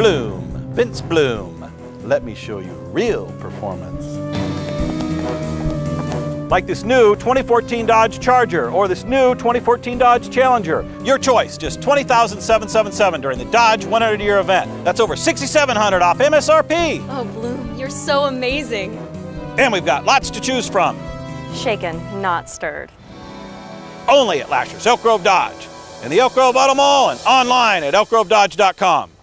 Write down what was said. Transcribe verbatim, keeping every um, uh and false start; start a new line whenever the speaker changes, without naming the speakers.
Bloom, Vince Bloom. Let me show you real performance. Like this new twenty fourteen Dodge Charger or this new twenty fourteen Dodge Challenger. Your choice, just twenty thousand seven hundred seventy-seven during the Dodge one hundred year event. That's over six thousand seven hundred dollars off M S R P.
Oh, Bloom, you're so amazing.
And we've got lots to choose from.
Shaken, not stirred.
Only at Lasher's Elk Grove Dodge, in the Elk Grove Auto Mall and online at elk grove dodge dot com.